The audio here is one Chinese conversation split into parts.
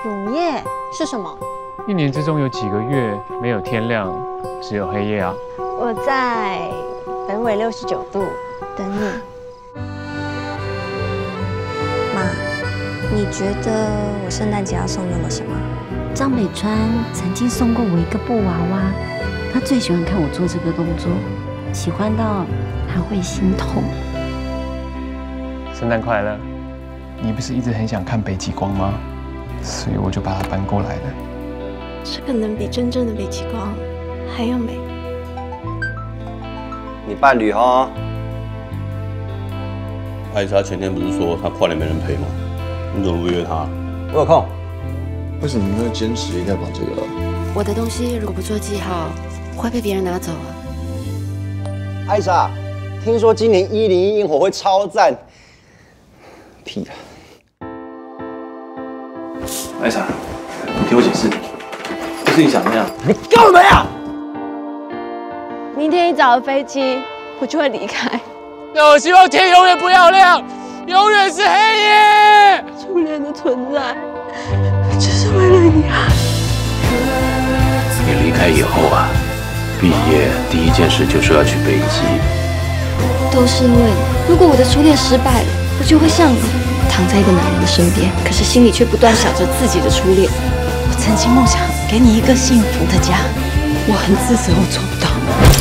永夜是什么？ 一年之中有几个月没有天亮，只有黑夜啊。 我在北纬69度等你。 妈，你觉得我圣诞节要送妞妞什么？ 张美川曾经送过我一个布娃娃，他最喜欢看我做这个动作，喜欢到他会心痛。 圣诞快乐！你不是一直很想看北极光吗？所以我就把它搬过来了。 这个能比真正的北极光还要美。 你伴侣哈？ 艾莎前天不是说她跨年没人陪吗？你怎么不约她？ 我有空。 为什么你会坚持一定要把这个？ 我的东西如果不做记号，会被别人拿走啊。 艾莎，听说今年101萤火会超赞。屁啊！ 艾莎，你听我解释，不是你想那样。 你干嘛呀？ 明天一早的飞机，我就会离开。 那我希望天永远不要亮，永远是黑夜。 初恋的存在，只是为了你啊！ 你离开以后啊，毕业第一件事就是要去北极。 都是因为你。如果我的初恋失败了，我就会像你，躺在一个男人的身边，可是心里却不断想着自己的初恋。 我曾经梦想给你一个幸福的家，我很自责，我做不到。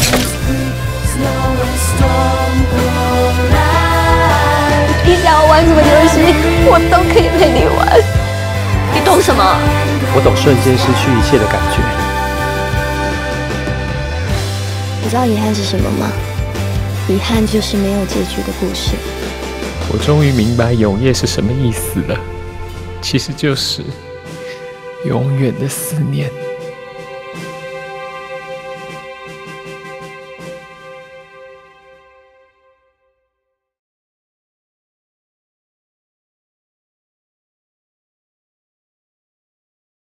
你想要玩什么游戏，我都可以陪你玩。 你懂什么？ 我懂瞬间失去一切的感觉。 你知道遗憾是什么吗？遗憾就是没有结局的故事。 我终于明白永夜是什么意思了，其实就是永远的思念。